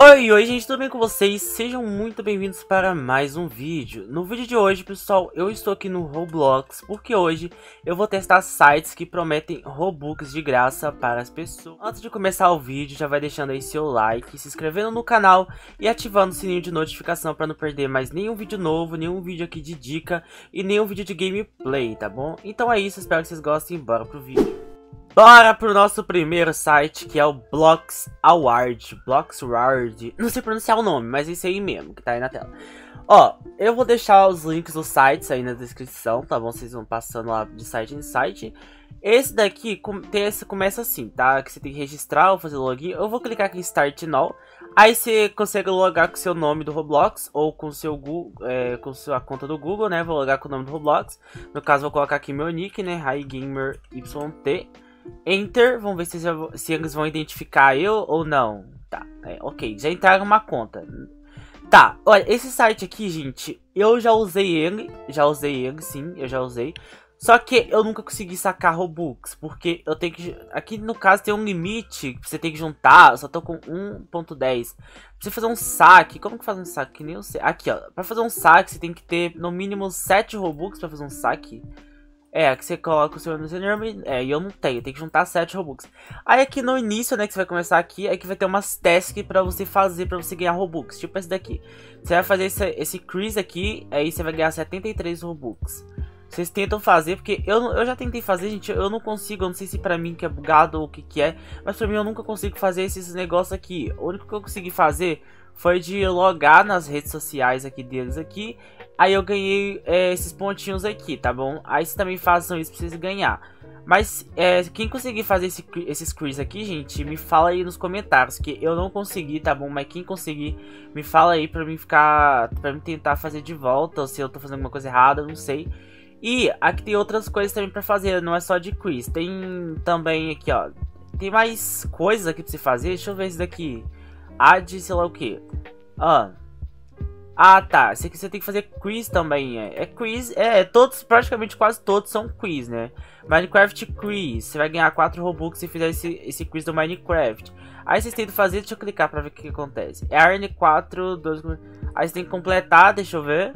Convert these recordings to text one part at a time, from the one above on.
Oi, gente, tudo bem com vocês? Sejam muito bem-vindos para mais um vídeo. No vídeo de hoje, pessoal, eu estou aqui no Roblox porque hoje eu vou testar sites que prometem Robux de graça para as pessoas. Antes de começar o vídeo, já vai deixando aí seu like, se inscrevendo no canal e ativando o sininho de notificação para não perder mais nenhum vídeo novo, nenhum vídeo aqui de dica e nenhum vídeo de gameplay, tá bom? Então é isso, espero que vocês gostem e bora pro vídeo. Bora pro nosso primeiro site, que é o Bloxaward. Bloxaward. Não sei pronunciar o nome, mas é isso aí mesmo, que tá aí na tela. Ó, eu vou deixar os links dos sites aí na descrição, tá bom? Vocês vão passando lá de site em site. Esse daqui começa assim, tá? Que você tem que registrar ou fazer login. Eu vou clicar aqui em Start Now. Aí você consegue logar com o seu nome do Roblox ou com o seu Google, com sua conta do Google, né? Vou logar com o nome do Roblox. No caso, vou colocar aqui meu nick, né? HiGamerYT. Enter, vamos ver se eles vão identificar eu ou não. Tá, ok, já entraram uma conta. Tá, olha, esse site aqui, gente, eu já usei ele, sim, eu já usei. Só que eu nunca consegui sacar Robux, porque eu tenho que... Aqui no caso tem um limite que você tem que juntar, eu só tô com 1.10. Pra você fazer um saque, como que faz um saque? Que nem eu sei. Aqui, ó, pra fazer um saque você tem que ter no mínimo 7 Robux pra fazer um saque. Aqui você coloca o seu username, e eu não tenho, tem que juntar 7 Robux. Aí aqui no início, né, que você vai começar aqui, é que vai ter umas tasks pra você fazer, pra você ganhar Robux, tipo esse daqui. Você vai fazer esse quiz aqui, aí você vai ganhar 73 Robux. Vocês tentam fazer, porque eu já tentei fazer, gente, eu não consigo, eu não sei se pra mim que é bugado ou o que que é, mas pra mim eu nunca consigo fazer esses negócios aqui. O único que eu consegui fazer foi de logar nas redes sociais aqui deles aqui. Aí eu ganhei esses pontinhos aqui, tá bom? Aí vocês também façam isso pra vocês ganhar. Mas quem conseguir fazer esses quiz aqui, gente, me fala aí nos comentários, que eu não consegui, tá bom? Mas quem conseguir, me fala aí pra mim tentar fazer de volta, ou se eu tô fazendo alguma coisa errada, eu não sei. E aqui tem outras coisas também pra fazer, não é só de quiz. Tem também aqui, ó, tem mais coisas aqui pra você fazer. Deixa eu ver esse daqui. Add, sei lá o que. Ah, tá. Esse aqui você tem que fazer quiz também. Quiz. Todos, praticamente quase todos são quiz, né? Minecraft Quiz. Você vai ganhar 4 Robux se fizer esse quiz do Minecraft. Aí vocês tentam fazer, deixa eu clicar pra ver o que acontece. É RN4, 2. Aí você tem que completar, deixa eu ver.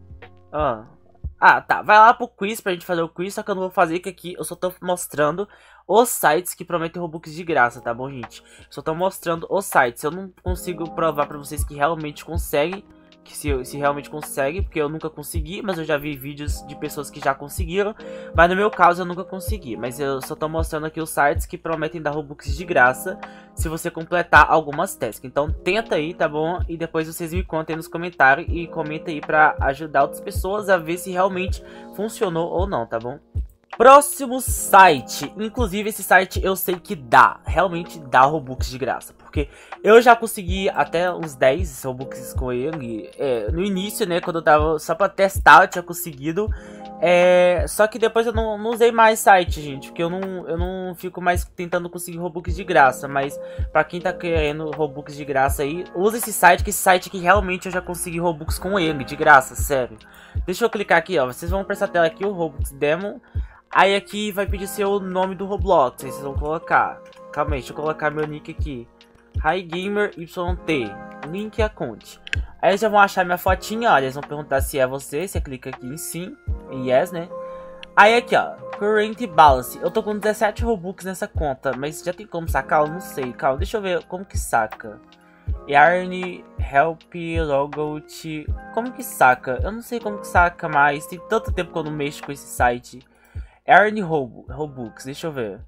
Ah, tá. Vai lá pro quiz pra gente fazer o quiz. Só que eu não vou fazer, que aqui eu só tô mostrando os sites que prometem Robux de graça, tá bom, gente? Só tô mostrando os sites. Eu não consigo provar pra vocês que realmente conseguem. Que se realmente consegue, porque eu nunca consegui, mas eu já vi vídeos de pessoas que já conseguiram. Mas no meu caso eu nunca consegui. Mas eu só tô mostrando aqui os sites que prometem dar Robux de graça se você completar algumas tasks. Então tenta aí, tá bom? E depois vocês me contem nos comentários e comenta aí pra ajudar outras pessoas a ver se realmente funcionou ou não, tá bom? Próximo site, inclusive esse site eu sei que realmente dá Robux de graça, porque eu já consegui até uns 10 Robux com ele, no início, né, quando eu tava só pra testar eu tinha conseguido, só que depois eu não usei mais site, gente, porque eu não fico mais tentando conseguir Robux de graça, mas pra quem tá querendo Robux de graça aí, usa esse site, que esse site aqui realmente eu já consegui Robux com ele, de graça, sério. Deixa eu clicar aqui, ó, vocês vão pra essa tela aqui, o Robux Demo. Aí aqui vai pedir seu nome do Roblox, aí vocês vão colocar. Calma aí, deixa eu colocar meu nick aqui. HiGamerYT, link a conte. Aí eles já vão achar minha fotinha, olha, eles vão perguntar se é você, você clica aqui em sim, em yes, né? Aí aqui, ó, Current Balance, eu tô com 17 Robux nessa conta, mas já tem como sacar? Eu não sei, calma, deixa eu ver como que saca. Yarn, Help, Logout, como que saca? Eu não sei como que saca mais, tem tanto tempo que eu não mexo com esse site. Earn Robux, deixa eu ver.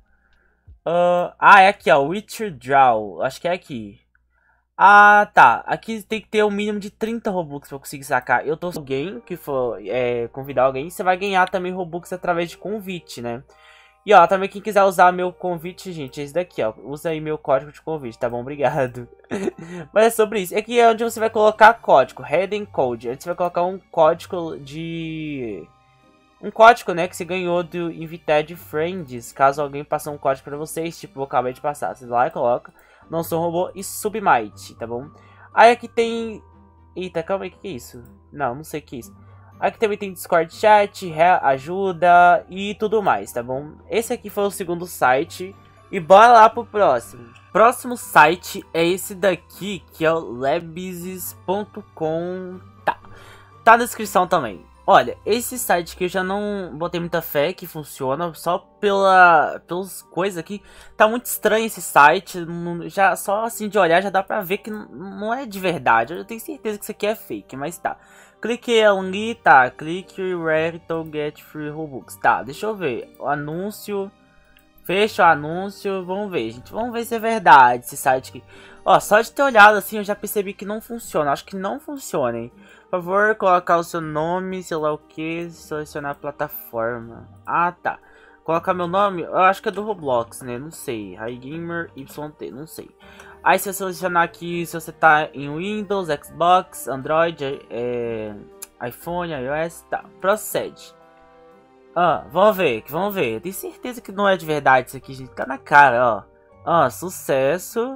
É aqui, ó, Withdraw, acho que é aqui. Ah, tá, aqui tem que ter um mínimo de 30 Robux pra eu conseguir sacar. Eu tô com alguém que for convidar alguém, você vai ganhar também Robux através de convite, né? E ó, também quem quiser usar meu convite, gente, é esse daqui, ó. Usa aí meu código de convite, tá bom? Obrigado. Mas é sobre isso. Aqui é onde você vai colocar código, Hidden Code. Antes você vai colocar um código de... Um código, né, que você ganhou do Invited Friends, caso alguém passe um código pra vocês, tipo, eu acabei de passar. Você vai lá e coloca, não sou um robô, e Submite, tá bom? Aí aqui tem... Eita, calma aí, o que é isso? Não sei o que é isso. Aqui também tem Discord Chat, ajuda e tudo mais, tá bom? Esse aqui foi o segundo site E bora lá pro próximo. Próximo site é esse daqui, que é o lebizes.com. Tá na descrição também. Olha, esse site que eu já não botei muita fé que funciona, só pelas coisas aqui. Tá muito estranho esse site, já só assim de olhar já dá pra ver que não é de verdade. Eu tenho certeza que isso aqui é fake, mas tá. Cliquei ali, tá, clique rare to get free Robux. Tá, deixa eu ver, o anúncio, fecha o anúncio, vamos ver, gente, vamos ver se é verdade esse site aqui. Ó, só de ter olhado assim eu já percebi que não funciona, acho que não funciona, hein. Por favor, colocar o seu nome, sei lá o que, selecionar a plataforma. Ah, tá. Colocar meu nome, eu acho que é do Roblox, né? Não sei. HiGamer YT, não sei. Aí se eu selecionar aqui, se você tá em Windows, Xbox, Android, iPhone, iOS, tá. Procede. Vamos ver, vamos ver. Eu tenho certeza que não é de verdade isso aqui, gente. Tá na cara, ó. Sucesso.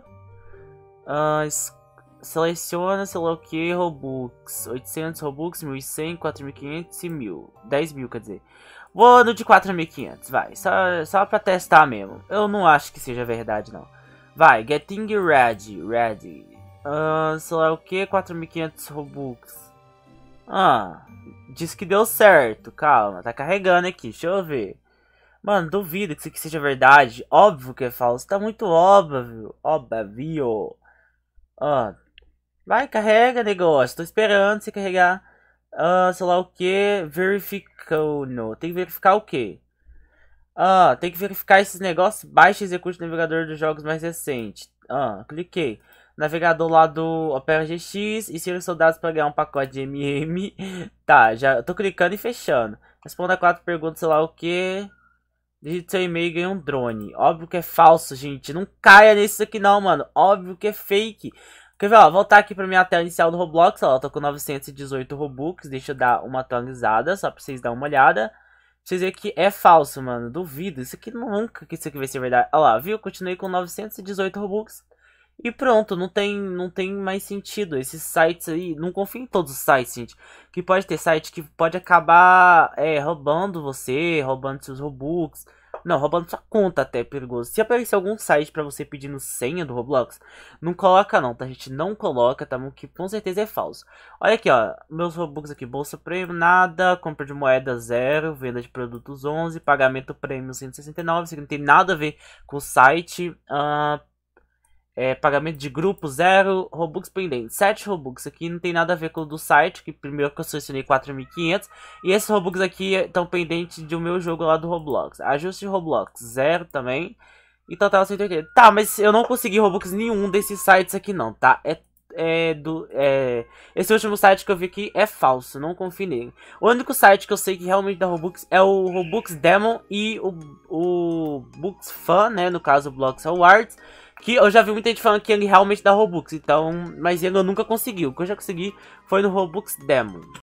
Seleciona, sei lá o que, Robux, 800 Robux, 1100, 4500 e 1000, 10.000 quer dizer. Vou no de 4500, vai, só pra testar mesmo. Eu não acho que seja verdade não. Vai, getting ready, sei lá o que, 4500 Robux. Diz que deu certo, calma, tá carregando aqui, deixa eu ver. Mano, duvido que isso aqui seja verdade, óbvio que é falso, tá muito óbvio, Vai, carrega, negócio. Tô esperando você carregar. Sei lá o que. Verificando. Tem que verificar o que? Tem que verificar esses negócios. Baixe e execute o navegador dos jogos mais recentes. Cliquei. Navegador lá do Opera GX. Insira os soldados para ganhar um pacote de MM. Tá, já tô clicando e fechando. Responda 4 perguntas, sei lá o que. Digite seu e-mail e ganha um drone. Óbvio que é falso, gente. Não caia nisso aqui não, mano. Óbvio que é fake. Quer ver, ó, voltar aqui pra minha tela inicial do Roblox, ó, eu tô com 918 Robux, deixa eu dar uma atualizada, só pra vocês darem uma olhada. Pra vocês verem que é falso, mano, duvido, isso aqui nunca que isso aqui vai ser verdade. Olha lá, viu, continuei com 918 Robux. E pronto, não tem mais sentido, esses sites aí, não confio em todos os sites, gente. Que pode ter site que pode acabar, roubando você, roubando seus Robux. Não, roubando sua conta até é perigoso. Se aparecer algum site pra você pedindo senha do Roblox, não coloca não, tá, gente? Não coloca, tá? Que com certeza é falso. Olha aqui, ó. Meus Robux aqui. Bolsa prêmio, nada. Compra de moeda, 0. Venda de produtos, 11. Pagamento prêmio, 169. Isso aqui não tem nada a ver com o site. Pagamento de grupo, 0. Robux pendente, 7 Robux. Aqui não tem nada a ver com o do site, que primeiro que eu selecionei 4.500. E esses Robux aqui estão pendentes do meu jogo lá do Roblox. Ajuste Roblox, 0 também. E total 180. Tá, mas eu não consegui Robux nenhum desses sites aqui não, tá? Esse último site que eu vi aqui é falso, não confio nele. O único site que eu sei que realmente dá Robux é o Robux Demon e o Bux Fan, né? No caso o Blox Awards. Que eu já vi muita gente falando que ele realmente dá Robux, então, mas ele eu nunca consegui. O que eu já consegui foi no Robux Demon.